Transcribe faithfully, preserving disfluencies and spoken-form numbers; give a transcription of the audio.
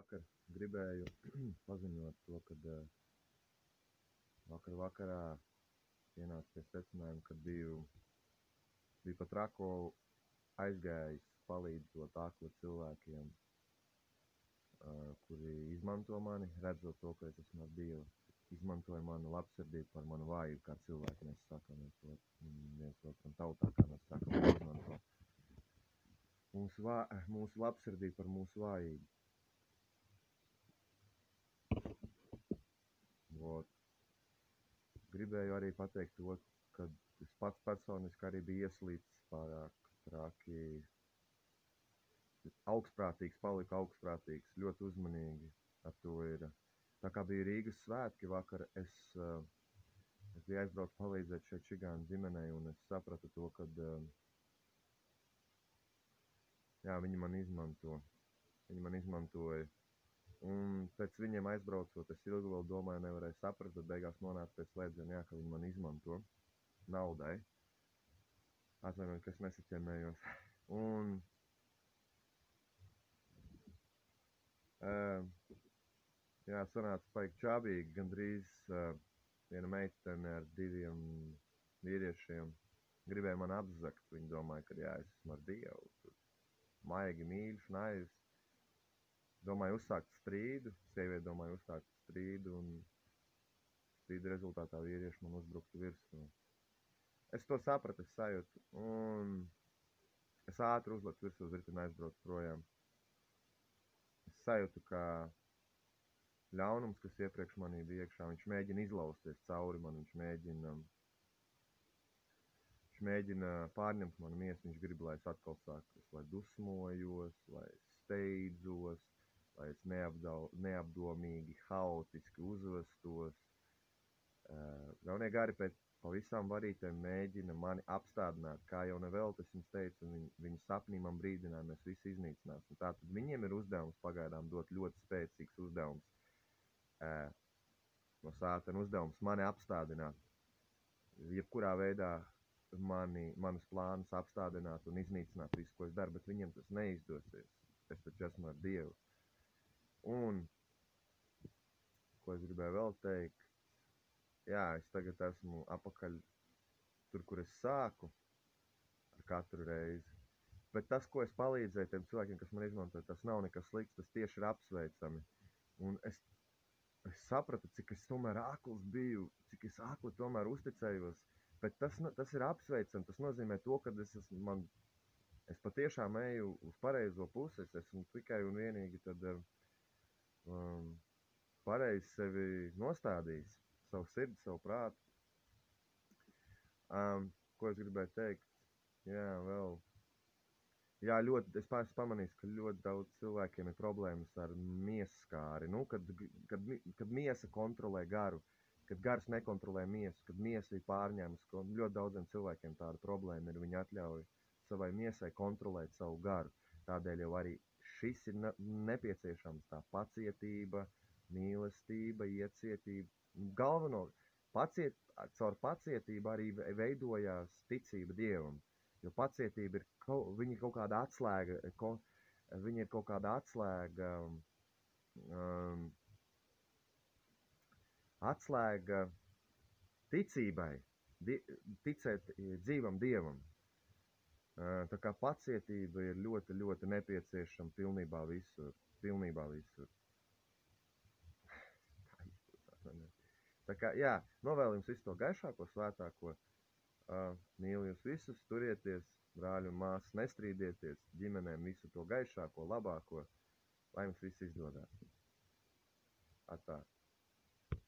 vakar gribēju paziņot to, kad uh, vakar vakarā ienācu pie secinājuma, kad biju, biju pat rako aizgājis palīdzot akli cilvēkiem, uh, kuri izmanto mani, redzot to, ka es esmu ar Dievu, izmantoja manu labsirdību par manu vājību, kā cilvēki mēs sakam, viens, viens otram tautā, kā mēs sakam, izmanto mūsu, vā, mūsu labsirdību par mūsu vājību. Vot. Gribēju arī pateikt to, ka es pats personiski arī biju ieslīdis pārāk traki, augstprātīgs, paliku augstprātīgs, ļoti uzmanīgi ar to ir. Tā kā bija Rīgas svētki vakar, es, es biju aizbraucis palīdzēt šeit čigānu ģimenei, un es sapratu to, ka jā, viņi man izmanto, viņi man izmantoja. Un pēc viņiem aizbraucot, es ilgi vēl domāju, nevarēju saprast, bet beigās nonācu pie slēdziena, jā, ka viņi man izmanto naudai. Atvainojiet, ka es nesaķemējos. Un uh, jā, sanāca paik čābīgi, gandrīz uh, viena meitene ar diviem vīriešiem gribēja man apzakt. Viņi domāja, ka jā, es esmu ar Dievu, maigi, mīļš, naivs. Domāju uzsākt strīdu, sieviete domāja uzsākt strīdu, un strīdu rezultātā vīrieši man uzbruktu virsū. Es to sapratu, es sajūtu, un es ātri uzlecu virsū uz riteni aizbraucu projām. Es sajūtu, ka ļaunums, kas iepriekš manī bija iekšā, viņš mēģina izlausties cauri man, viņš mēģina, viņš mēģina pārņemt manu miesu, viņš grib, lai es atkal sāku, lai dusmojos, lai steidzos, lai es neapdau, neapdomīgi, haotiski uzvestos. Uh, Ļaunie gari pēc pavisam varītēm mēģina mani apstādināt, kā jau nevelti es jums teicu, un viņi, viņi sapnī man brīdināja, mēs visi iznīcināsim. Tātad viņiem ir uzdevums pagaidām dot ļoti spēcīgs uzdevums. Uh, no sātana uzdevums mani apstādināt, jebkurā veidā mani, manus plānus apstādināt un iznīcināt visu, ko es daru, bet viņiem tas neizdosies. Es taču esmu ar Dievu. Un, ko es gribēju vēl teikt, jā, es tagad esmu apakaļ tur, kur es sāku, ar katru reizi. Bet tas, ko es palīdzēju tiem cilvēkiem, kas man izmantoja, tas nav nekas slikts, tas tieši ir apsveicami. Un es, es sapratu, cik es tomēr akls biju, cik es akli tomēr uzticējos, bet tas, tas ir apsveicami, tas nozīmē to, ka es esmu, man, es patiešām eju uz pareizo pusi, es esmu tikai un vienīgi tad um, pareizi sevi nostādījis, savu sirdi, savu prātu. Um, ko es gribēju teikt? Jā, vēl. Jā, ļoti, es esmu pamanījis, ka ļoti daudz cilvēkiem ir problēmas ar miesaskāri. Nu, kad, kad, kad miesa kontrolē garu, kad gars nekontrolē miesu, kad miesa ir pārņēmusi, ļoti daudziem cilvēkiem tāda problēma ir, viņi atļauj savai miesai kontrolēt savu garu. Tādēļ jau arī šis ir nepieciešams, tā pacietība, mīlestība, iecietība. Galveno, paciet, caur pacietību arī veidojās ticība Dievam, jo pacietība ir, viņa ir kaut kāda atslēga, ko, viņa ir kaut kāda atslēga, um, atslēga ticībai, di, ticēt dzīvam Dievam. Tā kā pacietība ir ļoti, ļoti nepieciešama pilnībā visur, pilnībā visur. Tā kā, jā, novēlu jums visu to gaišāko, svētāko, uh, mīlu jūs visus, turieties, brāļi un māsas, nestrīdieties, ģimenēm visu to gaišāko, labāko, lai jums viss izdodās. Atā.